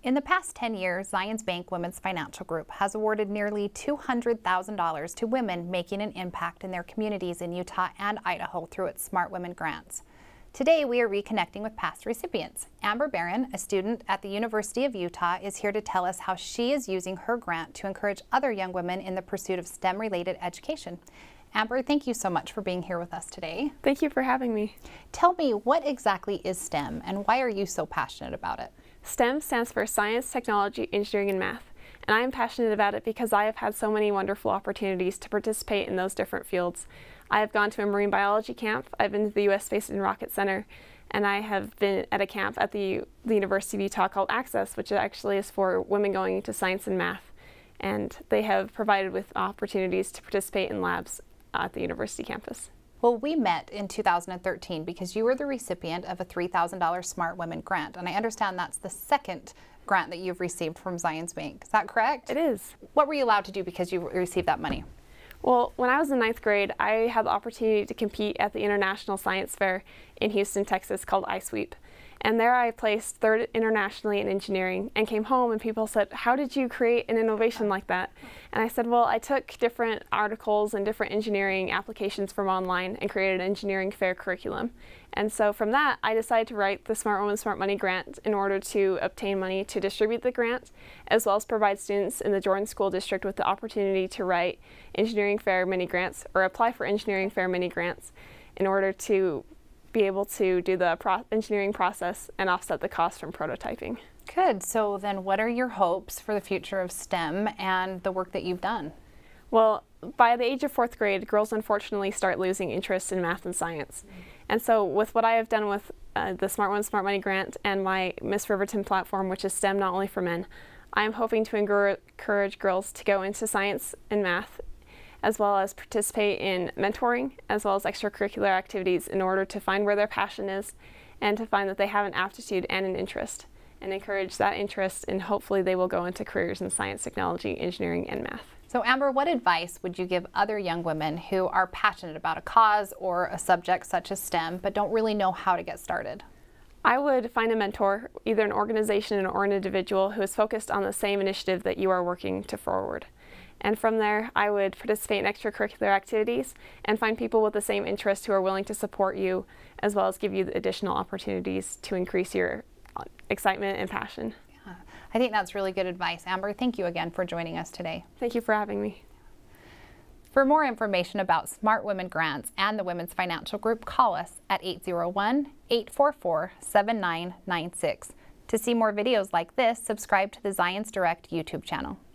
In the past 10 years, Zions Bank Women's Financial Group has awarded nearly $200,000 to women making an impact in their communities in Utah and Idaho through its Smart Women grants. Today, we are reconnecting with past recipients. Amber Barron, a student at the University of Utah, is here to tell us how she is using her grant to encourage other young women in the pursuit of STEM-related education. Amber, thank you so much for being here with us today. Thank you for having me. Tell me, what exactly is STEM and why are you so passionate about it? STEM stands for Science, Technology, Engineering, and Math. And I am passionate about it because I have had so many wonderful opportunities to participate in those different fields. I have gone to a marine biology camp, I've been to the U.S. Space and Rocket Center, and I have been at a camp at the University of Utah called Access, which actually is for women going into science and math. And they have provided with opportunities to participate in labs at the university campus. Well, we met in 2013 because you were the recipient of a $3,000 Smart Women grant, and I understand that's the second grant that you've received from Zions Bank. Is that correct? It is. What were you allowed to do because you received that money? Well, when I was in 9th grade, I had the opportunity to compete at the International Science Fair in Houston, Texas called iSweep. And there I placed 3rd internationally in engineering and came home and people said, how did you create an innovation like that? And I said, well, I took different articles and different engineering applications from online and created an engineering fair curriculum. And so from that, I decided to write the Smart Women, Smart Money grant in order to obtain money to distribute the grant, as well as provide students in the Jordan School District with the opportunity to write engineering fair mini grants or apply for engineering fair mini grants in order to be able to do the engineering process and offset the cost from prototyping. Good. So then what are your hopes for the future of STEM and the work that you've done? Well, by the age of 4th grade, girls unfortunately start losing interest in math and science. And so with what I have done with the Smart Women, Smart Money grant and my Miss Riverton platform, which is STEM not only for men, I am hoping to encourage girls to go into science and math, as well as participate in mentoring, as well as extracurricular activities in order to find where their passion is and to find that they have an aptitude and an interest, and encourage that interest, and hopefully they will go into careers in science, technology, engineering, and math. So Amber, what advice would you give other young women who are passionate about a cause or a subject such as STEM but don't really know how to get started? I would find a mentor, either an organization or an individual who is focused on the same initiative that you are working to forward. And from there, I would participate in extracurricular activities and find people with the same interest who are willing to support you, as well as give you additional opportunities to increase your excitement and passion. Yeah, I think that's really good advice. Amber, thank you again for joining us today. Thank you for having me. For more information about Smart Women grants and the Women's Financial Group, call us at 801-844-7996. To see more videos like this, subscribe to the Zions Direct YouTube channel.